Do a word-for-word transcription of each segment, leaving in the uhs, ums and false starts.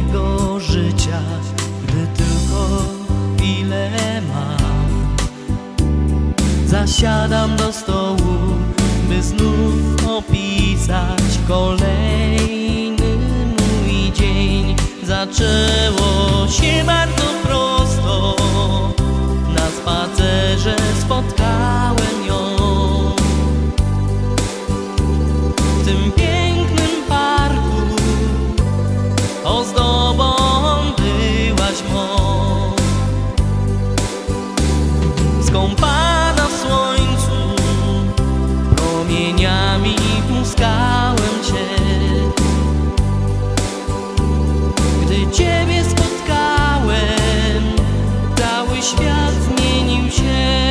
swojego życia, gdy tylko chwilę mam. Zasiadam do stołu, by znów opisać kolejny mój dzień. Zaczęło się bardzo prosto, na spacerze spotkałem ją. W tym pięknym parku ozdobą byłaś mą. Skąpana w słońcu, promieniami muskałem cię. Gdy ciebie spotkałem, cały świat zmienił się.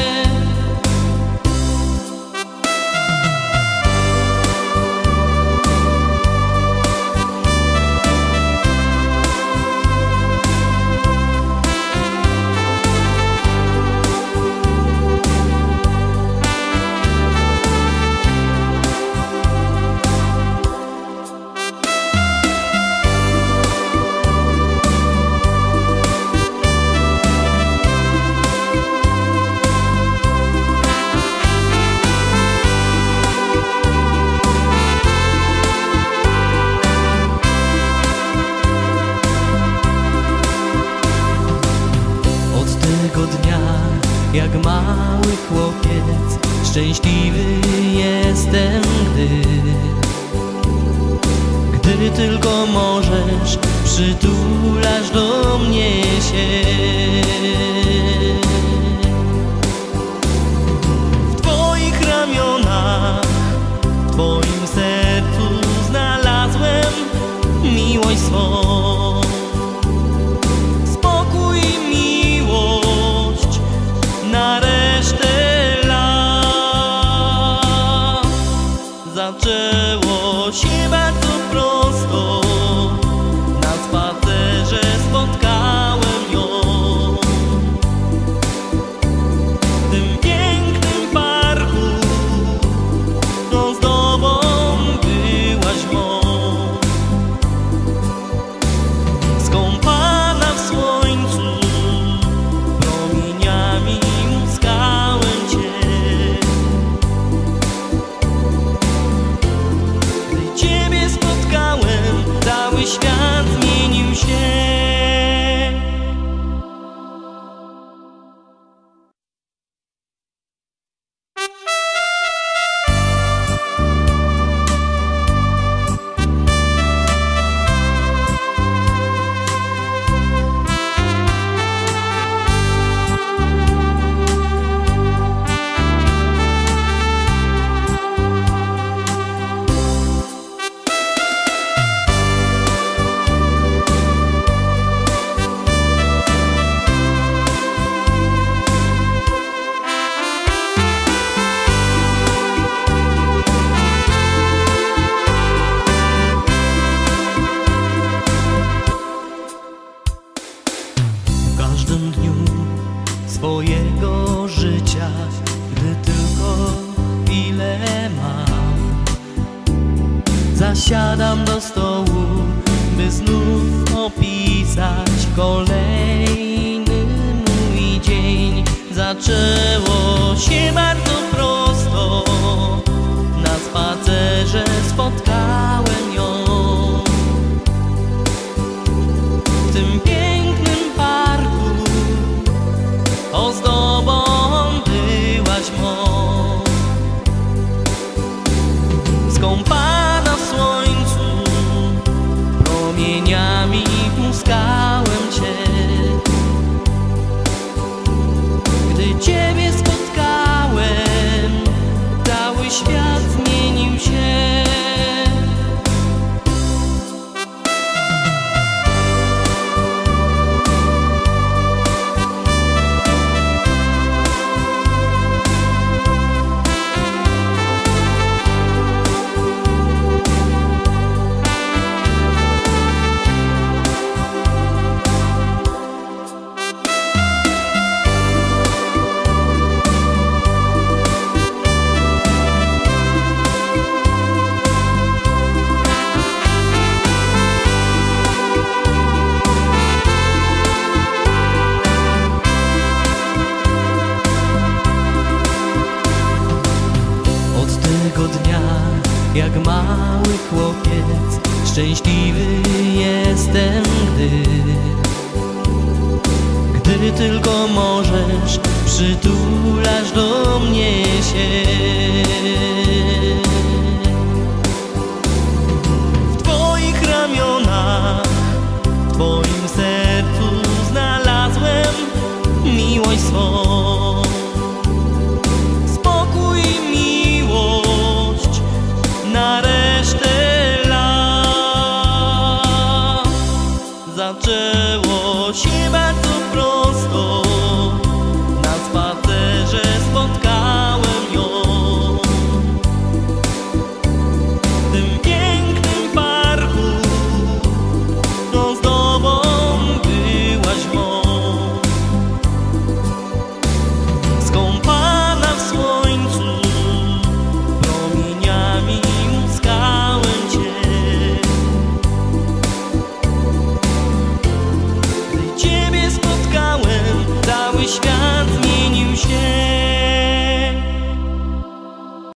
Dnia, jak mały chłopiec, szczęśliwy jestem, gdy Gdy tylko możesz, przytulasz do mnie się. W twoich ramionach, w twoim sercu znalazłem miłość swą. Zaczęło się bardzo prosto, na spacerze spotkałem ją. W tym pięknym parku ozdobą byłaś mą. Skąpana w słońcu, promieniami muskałem cię. Cały świat zmienił się. Swojego życia, gdy tylko chwilę mam. Zasiadam do stołu, by znów opisać kolejny mój dzień. Zaczęło się bardzo prosto, na spacerze spotkałem ją. W tym pięknym parku ozdobą byłaś mą. Skąpana w słońcu, promieniami muskałem cię. Gdy ciebie spotkałem, mały chłopiec, szczęśliwy jestem, gdy Gdy tylko możesz, przytulasz do mnie się. W Twoich ramionach, w Twoim sercu znalazłem miłość swą. Spokój i miłość na resztę lat. Zaczęło